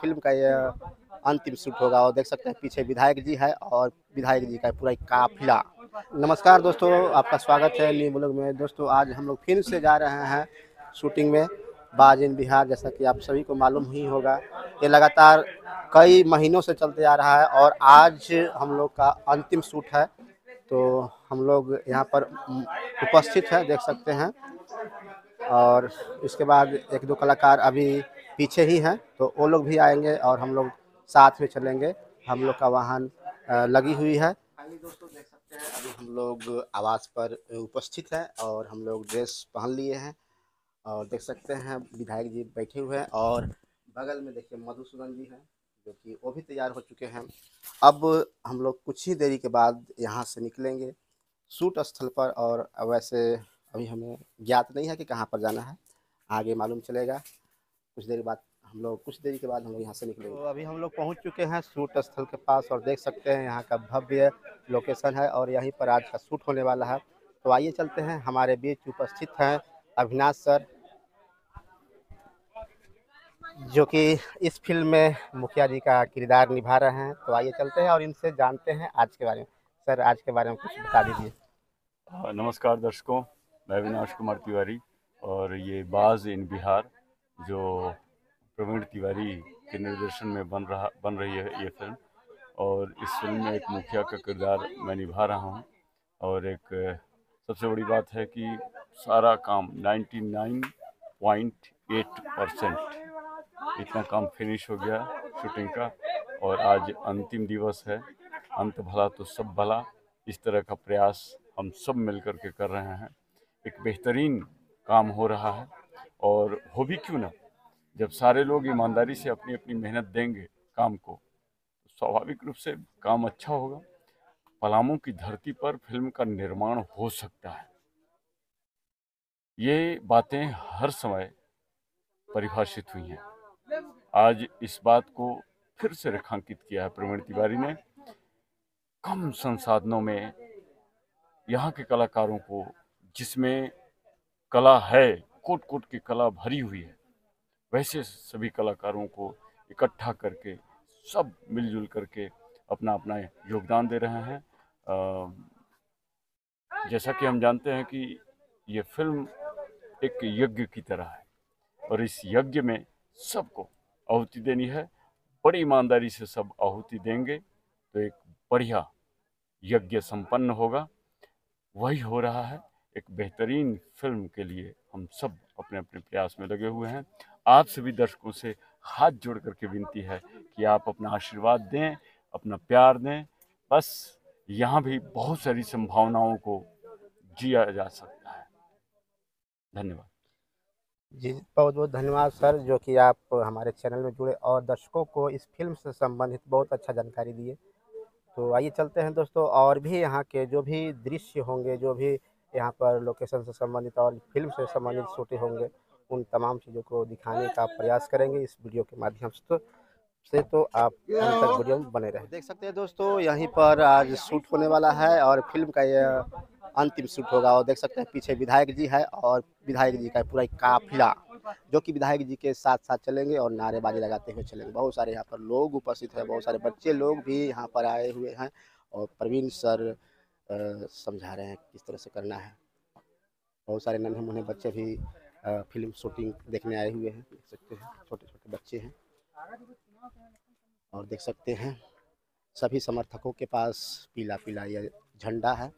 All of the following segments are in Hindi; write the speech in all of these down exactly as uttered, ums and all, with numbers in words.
फिल्म का ये अंतिम शूट होगा और देख सकते हैं पीछे विधायक जी है और विधायक जी का पूरा काफिला। नमस्कार दोस्तों, आपका स्वागत है न्यू ब्लॉग में। दोस्तों आज हम लोग फिर से जा रहे हैं शूटिंग में बाज इन बिहार। जैसा कि आप सभी को मालूम ही होगा, ये लगातार कई महीनों से चलते आ रहा है और आज हम लोग का अंतिम शूट है। तो हम लोग यहाँ पर उपस्थित हैं, देख सकते हैं। और इसके बाद एक दो कलाकार अभी पीछे ही हैं, तो वो लोग भी आएंगे और हम लोग साथ में चलेंगे। हम लोग का वाहन लगी हुई है। दोस्तों देख सकते हैं अभी हम लोग आवास पर उपस्थित हैं और हम लोग ड्रेस पहन लिए हैं और देख सकते हैं विधायक जी बैठे हुए हैं और बगल में देखिए मधुसूदन जी हैं जो कि वो भी तैयार हो चुके हैं। अब हम लोग कुछ ही देरी के बाद यहाँ से निकलेंगे शूट स्थल पर। और वैसे अभी हमें ज्ञात नहीं है कि कहाँ पर जाना है, आगे मालूम चलेगा। कुछ देर बाद हम लोग कुछ देरी के बाद हम लोग यहाँ से निकलेंगे। तो अभी हम लोग पहुँच चुके हैं शूट स्थल के पास और देख सकते हैं यहाँ का भव्य लोकेशन है और यहीं पर आज का शूट होने वाला है। तो आइए चलते हैं। हमारे बीच उपस्थित हैं अविनाश सर, जो कि इस फिल्म में मुखिया जी का किरदार निभा रहे हैं। तो आइए चलते हैं और इनसे जानते हैं आज के बारे में। सर आज के बारे में कुछ बता दीजिए। नमस्कार दर्शकों, मैं अविनाश कुमार तिवारी और ये बाज इन बिहार जो प्रवीण तिवारी के निर्देशन में बन रहा बन रही है ये फिल्म। और इस फिल्म में एक मुखिया का किरदार मैं निभा रहा हूँ। और एक सबसे बड़ी बात है कि सारा काम निन्यानवे पॉइंट आठ परसेंट इतना काम फिनिश हो गया शूटिंग का। और आज अंतिम दिवस है, अंत भला तो सब भला, इस तरह का प्रयास हम सब मिलकर के कर रहे हैं। एक बेहतरीन काम हो रहा है और हो भी क्यों ना, जब सारे लोग ईमानदारी से अपनी अपनी मेहनत देंगे काम को, तो स्वाभाविक रूप से काम अच्छा होगा। पलामू की धरती पर फिल्म का निर्माण हो सकता है। ये बातें हर समय परिभाषित हुई हैं। आज इस बात को फिर से रेखांकित किया है प्रवीण तिवारी ने। कम संसाधनों में यहाँ के कलाकारों को, जिसमें कला है, कोट कोट की कला भरी हुई है, वैसे सभी कलाकारों को इकट्ठा करके सब मिलजुल करके अपना अपना योगदान दे रहे हैं। जैसा कि हम जानते हैं कि ये फिल्म एक यज्ञ की तरह है और इस यज्ञ में सबको आहुति देनी है। बड़ी ईमानदारी से सब आहुति देंगे तो एक बढ़िया यज्ञ संपन्न होगा। वही हो रहा है। एक बेहतरीन फिल्म के लिए हम सब अपने अपने प्रयास में लगे हुए हैं। आप सभी दर्शकों से हाथ जोड़ करके विनती है कि आप अपना आशीर्वाद दें, अपना प्यार दें। बस यहाँ भी बहुत सारी संभावनाओं को जिया जा सकता है। धन्यवाद जी, बहुत बहुत धन्यवाद सर, जो कि आप हमारे चैनल में जुड़े और दर्शकों को इस फिल्म से संबंधित बहुत अच्छा जानकारी दिए। तो आइए चलते हैं दोस्तों, और भी यहाँ के जो भी दृश्य होंगे, जो भी यहाँ पर लोकेशन से संबंधित और फिल्म से संबंधित शूटिंग होंगे, उन तमाम चीज़ों को दिखाने का प्रयास करेंगे इस वीडियो के माध्यम से। तो से तो आप अंत तक वीडियो में बने रहें। देख सकते हैं दोस्तों, यहीं पर आज शूट होने वाला है और फिल्म का ये अंतिम शूट होगा और देख सकते हैं पीछे विधायक जी है और विधायक जी का पूरा काफिला, जो कि विधायक जी के साथ साथ चलेंगे और नारेबाजी लगाते हुए चलेंगे। बहुत सारे यहाँ पर लोग उपस्थित हैं, बहुत सारे बच्चे लोग भी यहाँ पर आए हुए हैं और प्रवीण सर समझा रहे हैं किस तरह से करना है। बहुत सारे नन्हे मुन्ने बच्चे भी आ, फिल्म शूटिंग देखने आए हुए हैं। देख सकते हैं छोटे छोटे बच्चे हैं और देख सकते हैं सभी समर्थकों के पास पीला पीला यह झंडा है।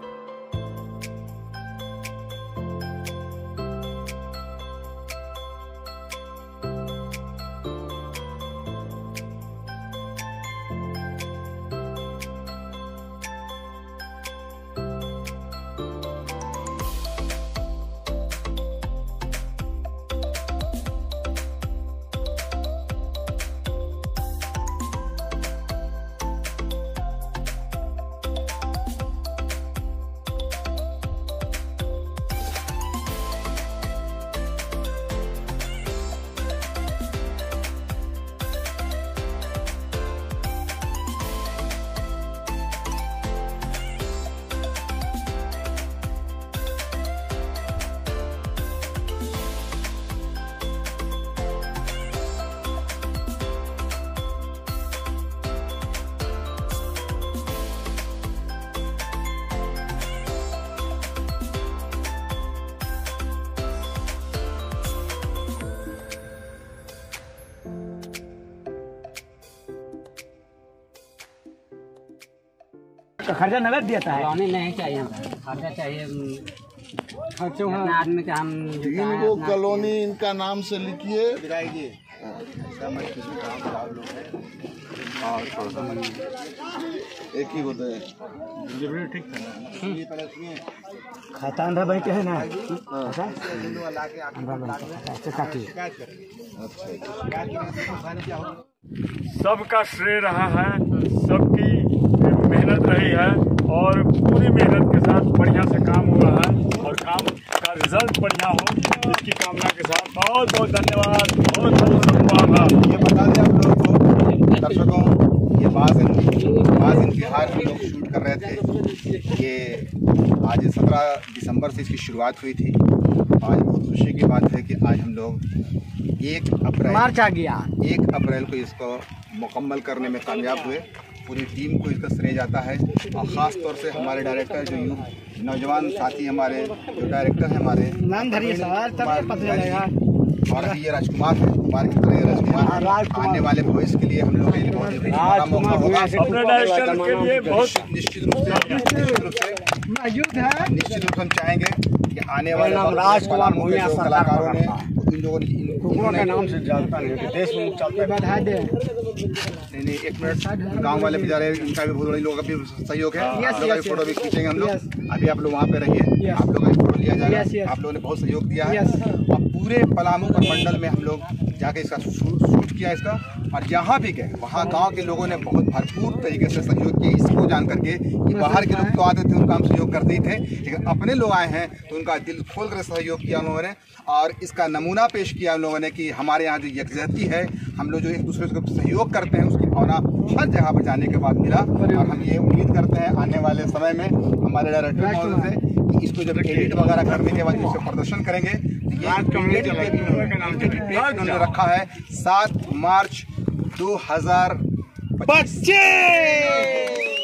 तो खर्चा नगद देता है। कॉलोनी नहीं चाहिए हमें, खर्चा चाहिए। खर्चे जितना आदमी का हम तीन गो कॉलोनी इनका नाम से लिखिए। एक ही होते हैं। खाता अंदर बैठे है ना। सबका श्रेय रहा है, सबकी मेहनत रही है और पूरी मेहनत के साथ बढ़िया से काम हुआ है और काम का रिजल्ट बढ़िया हो, इसकी कामना के साथ बहुत बहुत धन्यवाद, बहुत बहुत शुभकामना। ये बता दें आप लोगों को, दर्शकों, ये बाज़ इन बाज़ इन बिहार हम लोग शूट कर रहे थे। ये आज सत्रह दिसंबर से इसकी शुरुआत हुई थी। आज बहुत खुशी की बात है कि आज हम लोग एक अप्रैल मार्च आ गया, एक अप्रैल को इसको मुकम्मल करने में कामयाब हुए। पूरी टीम को इसका श्रेय जाता है और ख़ास तौर से हमारे डायरेक्टर जो यू नौजवान साथी हमारे जो डायरेक्टर हैं हमारे नाम धरिए सर, तब पता चलेगा। और ये राजकुमार है, कुमार की तरह राजकुमार आने वाले भविष्य के लिए हम लोग के लिए बहुत बड़ा मौका होगा। अपने डायरेक्टर के लिए बहुत निश्चित रूप से निश्चित रूप से मौजूद है। निश्चित रूप से हम चाहेंगे कि आने वाले वक्त में राजकुमार जो भूमिया कलाकारों ने इन लोगों ने के नाम से जानता नहीं कि देश में चलते बता दे। नहीं नहीं एक मिनट, गांव वाले बेचारे इनका भी बहुत बड़े लोगों का भी सहयोग है। आप लोग का भी फोटो भी खींचेंगे हम लोग। अभी आप लोग वहाँ पे रहिए, आप लोग का भी फोटो लिया जाएगा। आप लोगों ने बहुत सहयोग दिया है और पूरे पलामू प्रमंडल में हम लोग जाके इसका शूट किया इसका, और जहाँ भी गए वहाँ गांव के लोगों ने बहुत भरपूर तरीके से सहयोग किया। इसको जान करके कि बाहर के लोग तो आते थे, उनका हम सहयोग करते ही थे, लेकिन अपने लोग आए हैं तो उनका दिल खोल कर सहयोग किया उन लोगों ने और इसका नमूना पेश किया उन लोगों ने कि हमारे यहाँ जो यकजहती है, हम लोग जो एक दूसरे को सहयोग करते हैं, उसकी भावना हर जगह पर जाने के बाद मिला। और हम ये उम्मीद करते हैं आने वाले समय में हमारे डायरेक्टर महोदय से कि इसको जब एडिट वगैरह करने के बाद इसका प्रदर्शन करेंगे तो ये उन्होंने रखा है सात मार्च दो हजार पच्चीस।